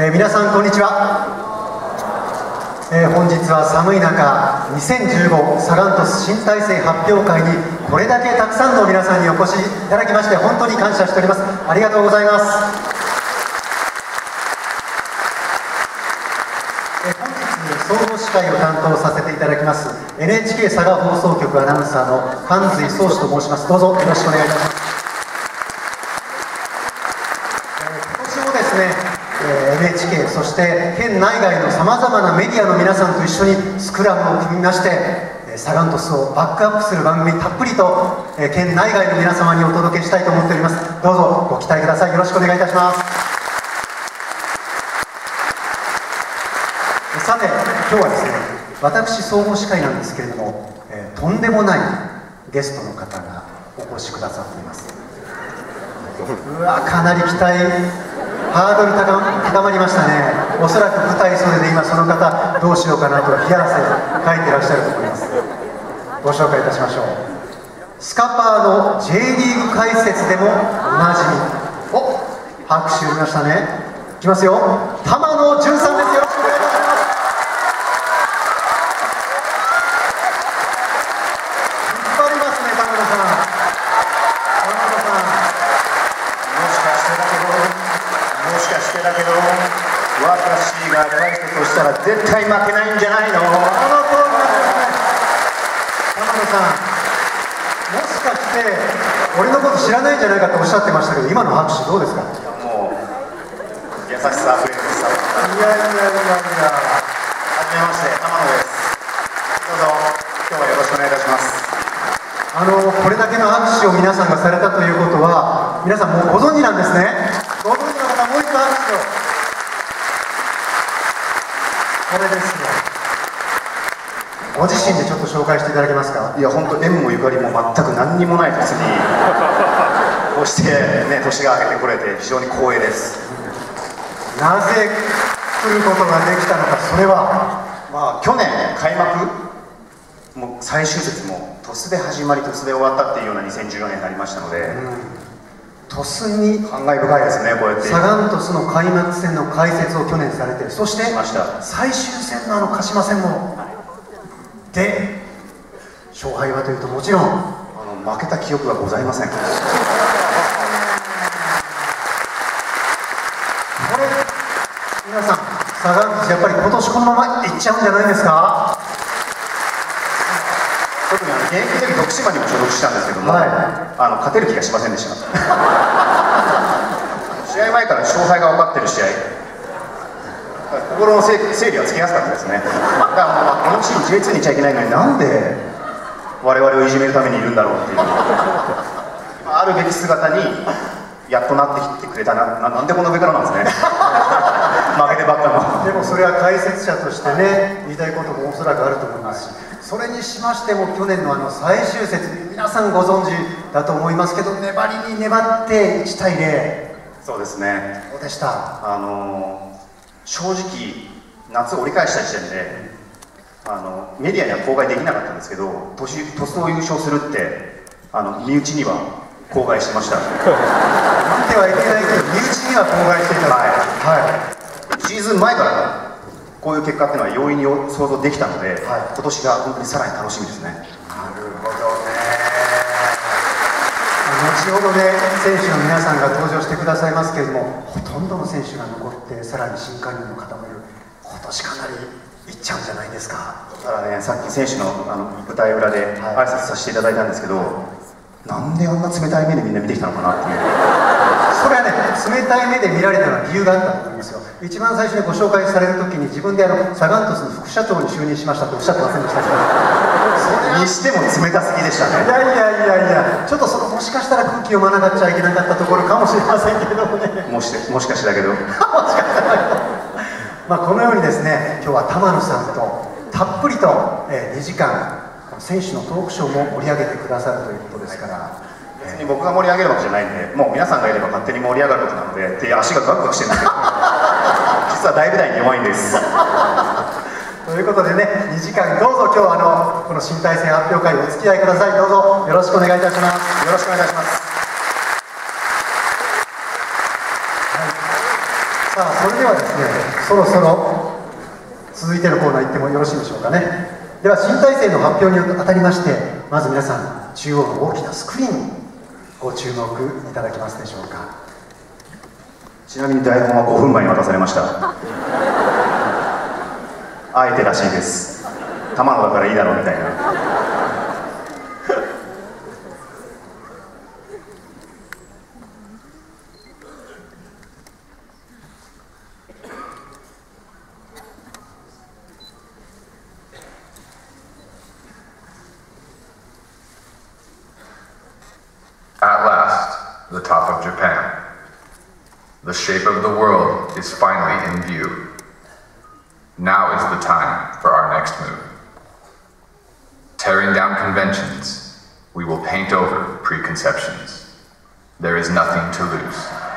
皆さんこんにちは。本日は寒い中、2015サガン鳥栖新体制発表会にこれだけたくさんの皆さんにお越しいただきまして本当に感謝しております。ありがとうございます。本日総合司会を担当させていただきます NHK 佐賀放送局アナウンサーの関随宗志と申します。どうぞよろしくお願いいたします。今年もですね、NHK そして県内外のさまざまなメディアの皆さんと一緒にスクラムを組みましてサガン鳥栖をバックアップする番組たっぷりと県内外の皆様にお届けしたいと思っております。どうぞご期待ください。よろしくお願いいたします。さて今日はですね、私総合司会なんですけれども、とんでもないゲストの方がお越しくださっています。うわ、かなり期待ハードル高まりましたね。おそらく舞台袖で今その方どうしようかなと冷や汗かいてらっしゃると思います。ご紹介いたしましょう。スカパーの J リーグ解説でもおなじみ、お、拍手入りましたね。いきますよ、玉野純さんです。よろしくお願いいたします。引っ張りますね、玉野さん。 もしかしてだけど私が解説をしたら絶対負けないんじゃないの。 玉野さん、もしかして俺のこと知らないんじゃないかとおっしゃってましたけど、今の拍手どうですか？ もう優しさあふれるさ。 いやいやいやいや、 はじめまして、玉野です。どうぞ今日はよろしくお願いいたします。 これだけの拍手を皆さんがされたということは皆さんもうご存知なんですね。ご存知の方もう一度拍手を。これですよ。ご自身でちょっと紹介していただけますか？ いや本当縁もゆかりも全く何にもない年にこうしてね年が明けてこれて非常に光栄です。 なぜ来ることができたのか。それはまあ去年開幕もう最終節も鳥栖で始まり鳥栖で終わったっていうような2014年になりましたので、 鳥栖に感慨深いですね。こうやってサガン鳥栖の開幕戦の解説を去年されて、そして最終戦の鹿島戦もで勝敗はというともちろん負けた記憶がございません。これ皆さんサガン鳥栖やっぱり今年このままいっちゃうんじゃないですか？ 特に現役の時徳島にも所属したんですけども、勝てる気がしませんでした。試合前から勝敗が分かってる試合、心の整理はつきやすかったですね。だからこのチーム J2 にいちゃいけないのになんで我々をいじめるためにいるんだろうっていうあるべき姿にやっとなってきてくれたなんでこの上からなんですね。負けてばっかの。 でもそれは解説者としてね言いたいこともおそらくあると思いますし、それにしましても去年の最終節皆さんご存知だと思いますけど、粘りに粘って1対0。 そうですね。 どうでした？ 正直夏折り返した時点でメディアには公開できなかったんですけど、鳥栖を優勝するって身内には公開しました。 見てはいけないけど身内には公開していた。 シーズン前からこういう結果っていうのは容易に想像できたので、今年が本当にさらに楽しみですね。 なるほどね。後ほどね選手の皆さんが登場してくださいますけれども、ほとんどの選手が残ってさらに新加入の方もいる。今年かなりいっちゃうんじゃないですか？ ただね、さっき選手の舞台裏で挨拶させていただいたんですけど、なんであんな冷たい目でみんな見てきたのかなっていう。 それはね、冷たい目で見られたのは理由があったと思いますよ。一番最初にご紹介される時に自分でサガン鳥栖の副社長に就任しましたとおっしゃってませんでしたか？ にしても冷たすぎでしたね。 いやいやいやいや、ちょっともしかしたら空気を読まなかっちゃいけなかったところかもしれませんけどもね。 もしかしてだけどまあこのようにですね、今日は玉野さんとたっぷりと2時間選手のトークショーも盛り上げてくださるということですから、 別に僕が盛り上げるわけじゃないんで、もう皆さんがいれば勝手に盛り上がることなので、手足がガクガクしてるんですけど実は大舞台に弱いんです。 ということでね、2時間どうぞ今日この新体制発表会お付き合いください。どうぞよろしくお願いいたします。 よろしくお願いいたします。 さあ、それではですね、そろそろ続いてのコーナー行ってもよろしいでしょうかね。では新体制の発表にあたりまして、まず皆さん中央の大きなスクリーンにご注目いただけますでしょうか。 ちなみに台本は5分前に渡されました。あえてらしいです。玉野だからいいだろうみたいな。 At last, the top of Japan. The shape of the world is finally in view. Now is the time for our next move. Tearing down conventions, we will paint over preconceptions. There is nothing to lose.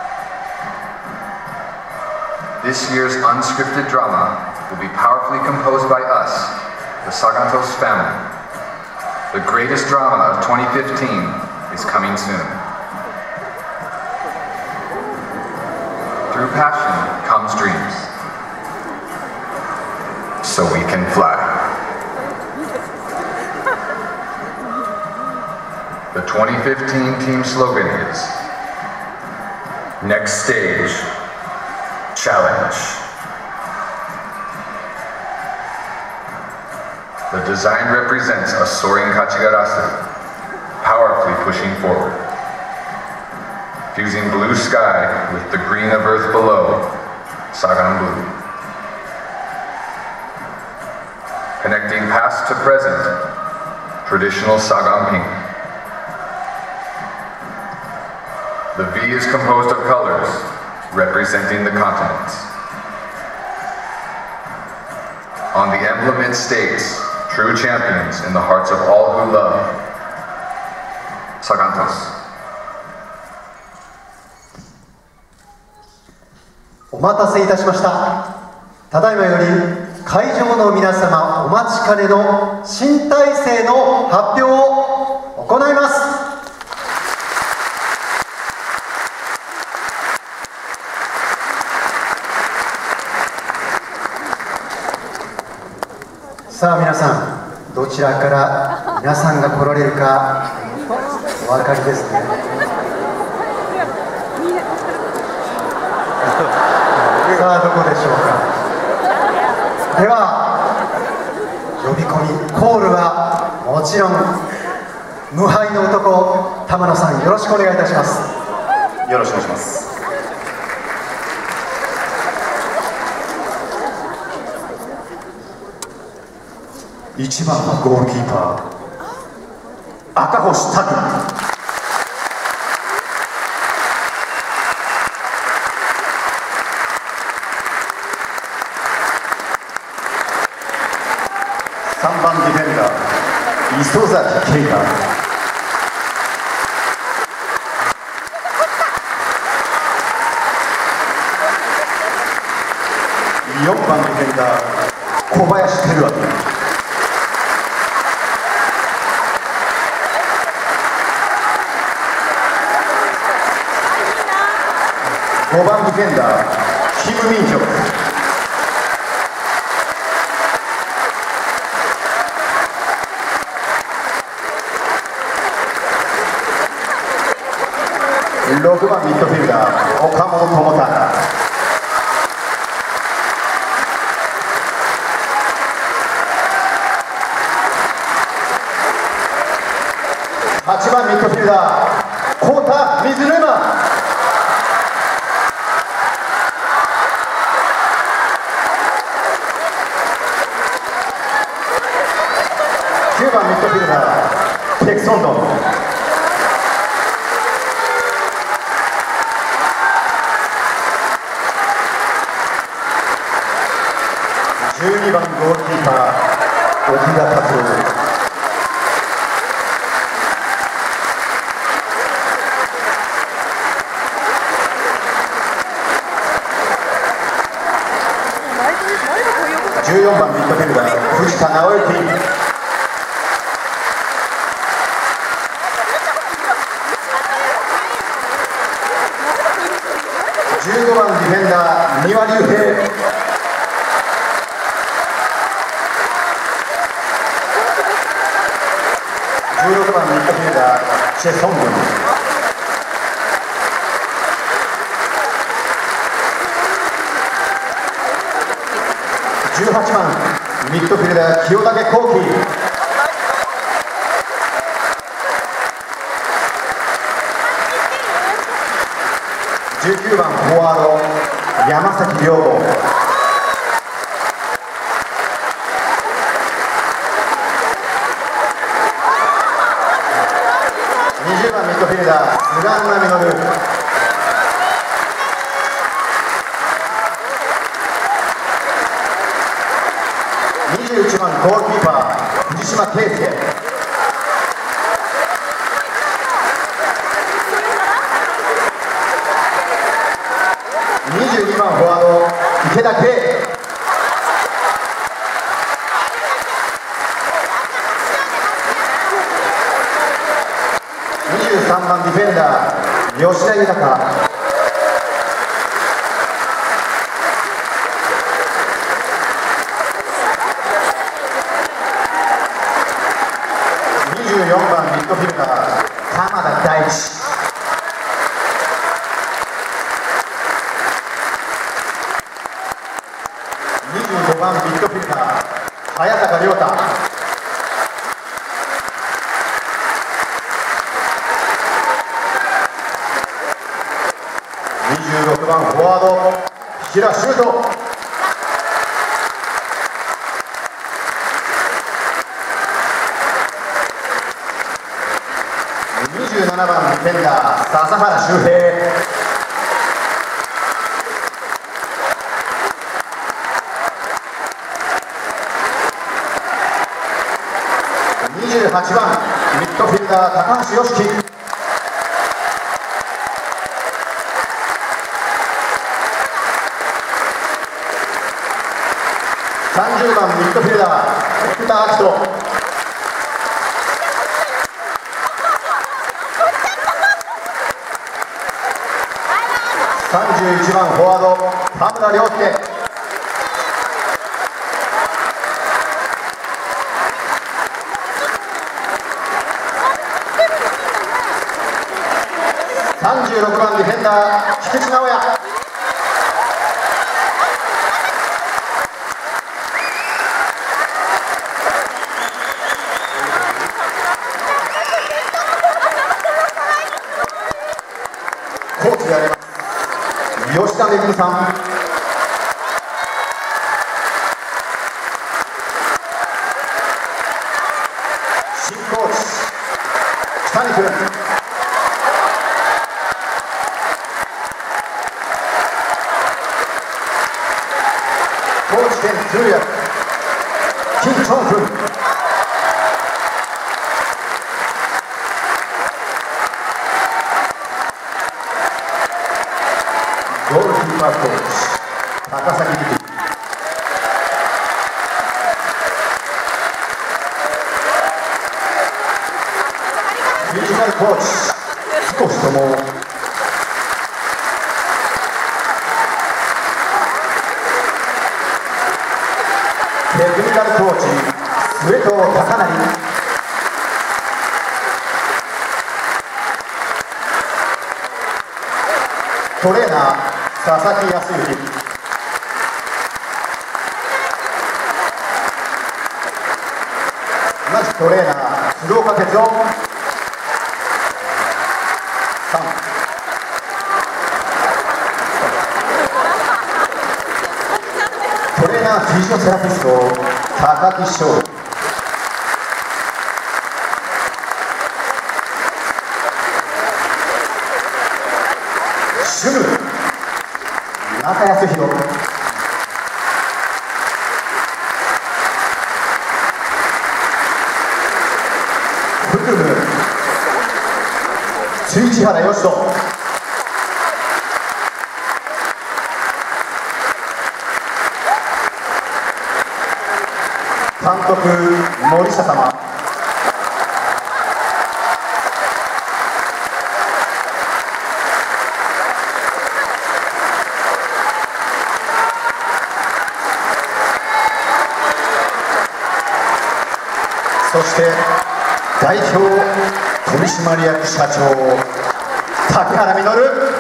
This year's unscripted drama will be powerfully composed by us, the Sagantos family. The greatest drama of 2015 is coming soon. Through passion comes dreams, so we can fly. The 2015 team slogan is, Next Stage, Challenge. The design represents a soaring Kachigarasu, powerfully pushing forward. Fusing blue sky with the green of earth below, Sagan Blue. Connecting past to present, traditional Sagan Pink. The V is composed of colors, representing the continents. On the emblem it states, true champions in the hearts of all who love Sagantos. お待たせいたしました。ただいまより会場の皆様お待ちかねの新体制の発表を行います。さあ皆さん、どちらから皆さんが来られるかお分かりですね。さあどこでしょうか。では呼び込みコールはもちろん無敗の男玉野さん、よろしくお願いいたします。 よろしくお願いします。1番のゴールキーパー赤星拓磨、3番ディフェンダー磯崎圭太、4番ディフェンダー小林輝明、5番ディフェンダーキム・ミンヒョク、6番ミッドフィルダー岡本智隆、8番ミッドフィルダー幸田水沼、9番ミッドフィルダーペクソンドン、12番ゴールキーパー沖田達郎、14番ミッドフィルダー藤田直之、 島隆平、16番ミッドフィルダーチェ・ソングン、18番ミッドフィルダー清武幸喜、19番フォワード山崎亮吾、20番ミッドフィルダー菅沼実、21番ゴールキーパー藤島圭介、22番フォワード池田圭、23番ディフェンダー吉田豊、24番ミッドフィルダー鎌田大地、25番ミッドフィルダー早坂亮太、26番フォワード平修斗、27番ディフェンダー笹原修平、28番ミッドフィルダー高橋良樹、30番ミッドフィルダー福田明人、31番フォワード田村亮介、36番ディフェンダー菊池直哉、コーチであります吉田恵さん、新コーチ北見君、高知県通訳金正君、ゴールキーパーコーチ高崎力、フィジカルコーチ少しとも、テクニカルコーチ上藤貴成、トレーナー佐々木康之、同じトレーナー鶴岡哲夫さん、トレーナーフィジオセラピスト高木翔、主務中康弘、副務市原義人、監督森下様、 して代表取締役社長竹原稔。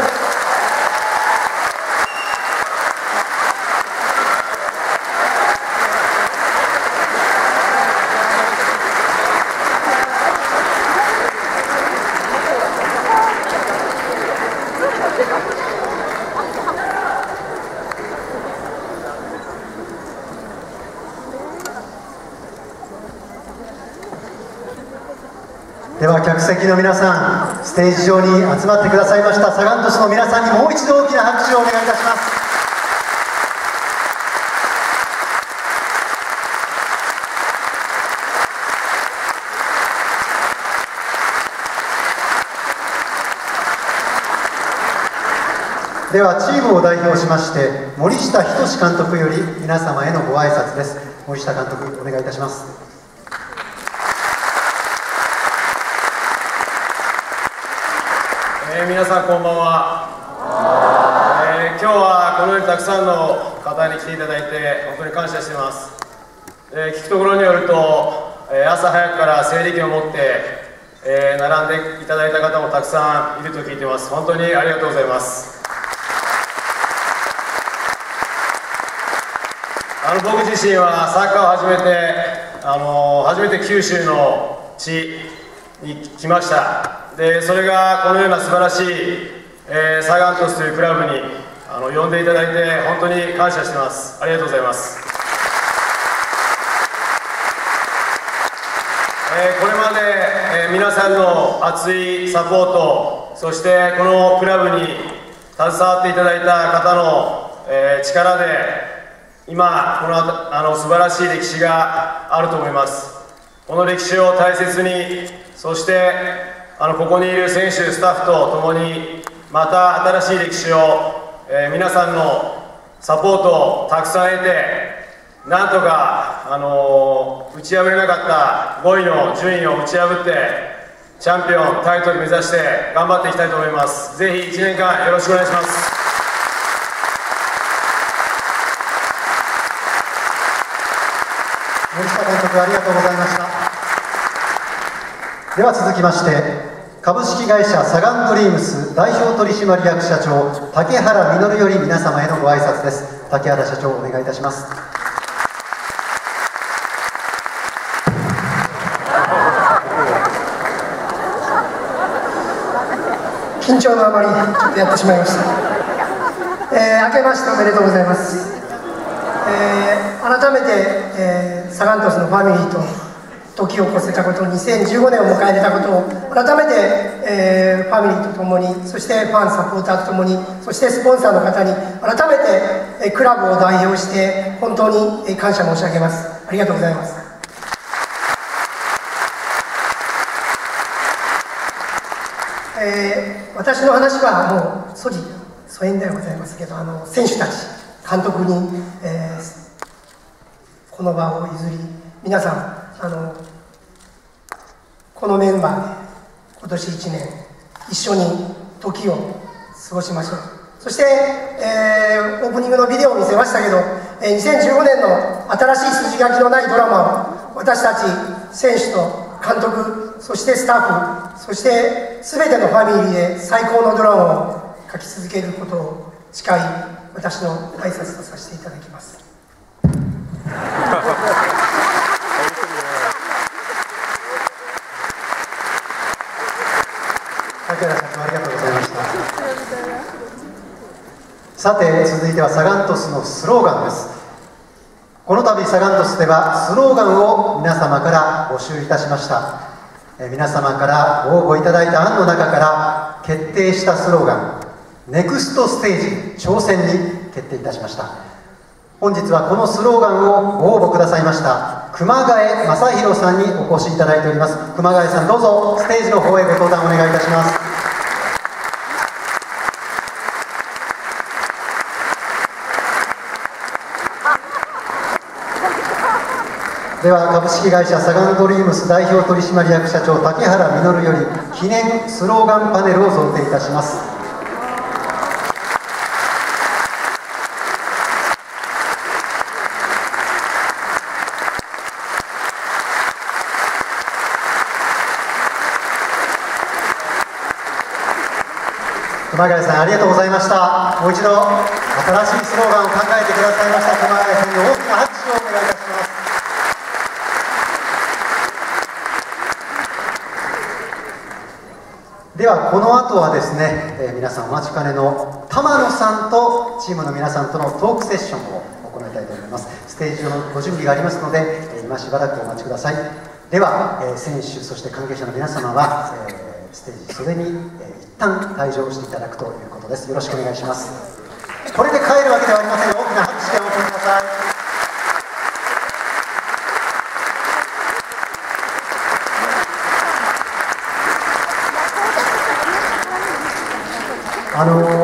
では客席の皆さん、ステージ上に集まってくださいましたサガン鳥栖の皆さんにもう一度大きな拍手をお願いいたします。ではチームを代表しまして森下仁監督より皆様へのご挨拶です。森下監督、お願いいたします。 皆さんこんばんは。今日はこのようにたくさんの方に来ていただいて本当に感謝しています。聞くところによると、朝早くから整理券を持って、並んでいただいた方もたくさんいると聞いています。本当にありがとうございます。僕自身はサッカーを初めて九州の地に来ました。でそれがこのような素晴らしい、サガン鳥栖というクラブに呼んでいただいて本当に感謝しています。ありがとうございます。これまで、皆さんの熱いサポート、そしてこのクラブに携わっていただいた方の、力で今この素晴らしい歴史があると思います。この歴史を大切に、そしてここにいる選手、スタッフと共にまた新しい歴史を、皆さんのサポートをたくさん得て、なんとか、打ち破れなかった5位の順位を打ち破ってチャンピオンタイトル目指して頑張っていきたいと思います。ぜひ1年間よろしくお願いします。 森下監督、ありがとうございました。では続きまして株式会社サガンドリームス代表取締役社長竹原稔より皆様へのご挨拶です。竹原社長、お願いいたします。 緊張のあまりちょっとやってしまいました。明けましておめでとうございます。改めて、サガン鳥栖のファミリーと時を越せたこと、2015年を迎えれたことを改めて、ファミリーとともに、そしてファンサポーターとともに、そしてスポンサーの方に改めて、クラブを代表して本当に感謝申し上げます。ありがとうございます。私の話はもう疎遠ではございますけど、選手たち、監督に、この場を譲り、皆さんこのメンバーで今年1年一緒に時を過ごしましょう。そして、オープニングのビデオを見せましたけど、2015年の新しい筋書きのないドラマを私たち選手と監督、そしてスタッフ、そして全てのファミリーで最高のドラマを書き続けることを誓い、私の挨拶とさせていただきます。 竹原社長、ありがとうございました。さて続いてはサガン鳥栖のスローガンです。この度サガン鳥栖ではスローガンを皆様から募集いたしました。皆様からご応募いただいた案の中から決定したスローガン、ネクストステージ挑戦に決定いたしました。本日はこのスローガンをご応募くださいました熊谷正弘さんにお越しいただいております。熊谷さん、どうぞステージの方へご登壇お願いいたします。では株式会社サガンドリームス代表取締役社長竹原稔より記念スローガンパネルを贈呈いたします。 熊谷さんありがとうございました。もう一度新しいスローガンを考えてくださいました熊谷さんに大きな拍手をお願いいたします。ではこの後はですね、皆さんお待ちかねの玉野さんとチームの皆さんとのトークセッションを行いたいと思います。ステージ上のご準備がありますので、今しばらくお待ちください。では、選手そして関係者の皆様は、ステージ袖に、一旦退場していただくということです。よろしくお願いします。これで帰るわけではありません。大きな拍手でお送りください。